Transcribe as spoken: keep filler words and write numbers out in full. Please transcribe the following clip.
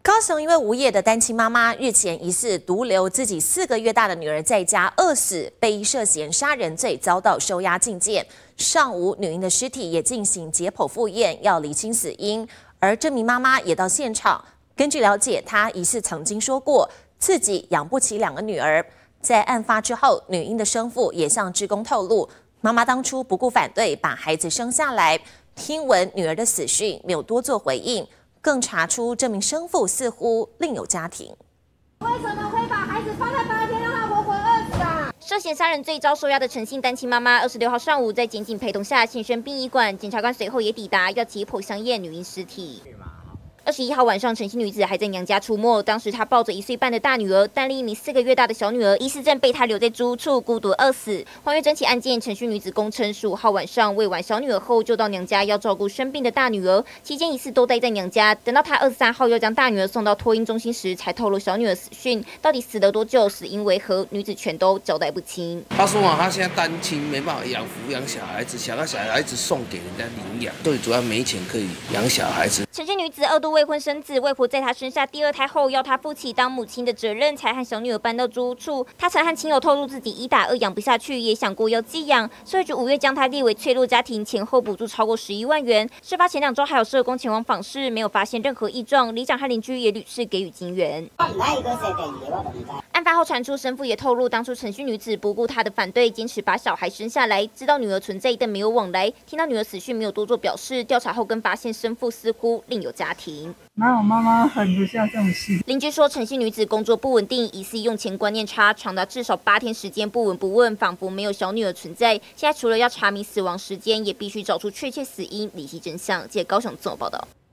高雄一位无业的单亲妈妈日前疑似独留自己四个月大的女儿在家饿死，被涉嫌杀人罪遭到收押禁见。上午，女婴的尸体也进行解剖复验，要厘清死因。而这名妈妈也到现场。根据了解，她疑似曾经说过自己养不起两个女儿。在案发之后，女婴的生父也向志工透露，妈妈当初不顾反对把孩子生下来，听闻女儿的死讯，没有多做回应。更查出这名生父似乎另有家庭。 为什么会把孩子放在八天让他活活饿死啊？ 涉嫌杀人罪遭收押的陈姓单亲妈妈，二十六号上午在检警陪同下现身殡仪馆，检察官随后也抵达，要解剖相验女婴尸体。二十一号晚上，陈姓女子还在娘家出没。当时她抱着一岁半的大女儿，但另一名四个月大的小女儿疑似正被她留在租屋处孤独饿死。还原整起案件，陈姓女子供称，十五号晚上喂完小女儿后，就到娘家要照顾生病的大女儿，期间疑似都待在娘家。等到她二十三号要将大女儿送到托婴中心时，才透露小女儿死讯。到底死了多久，死因为何，女子全都交代不清。 她说啊，她现在单亲，没办法养抚养小孩子，想要小孩子送给人家领养，最主要没钱可以养小孩子。 陈姓女子二度未婚生子，外婆在她生下第二胎后，要她负起当母亲的责任，才和小女儿搬到租屋处。她曾和亲友透露自己一打二养不下去，也想过要寄养。社会局五月将她列为脆弱家庭，前后补助超过十一万元。事发前两周还有社工前往访视，没有发现任何异状。里长和邻居也屡次给予金援。案发后传出，生父也透露，当初陈姓女子不顾她的反对，坚持把小孩生下来，知道女儿存在但没有往来。听到女儿死讯，没有多做表示。调查后更发现生父似乎另有家庭。 哪有妈妈狠不下这种事？ 邻居说，陈姓女子工作不稳定，疑似用钱观念差，长达至少八天时间不闻不问，仿佛没有小女儿存在。现在除了要查明死亡时间，也必须找出确切死因，理析真相。记者高雄综合报道。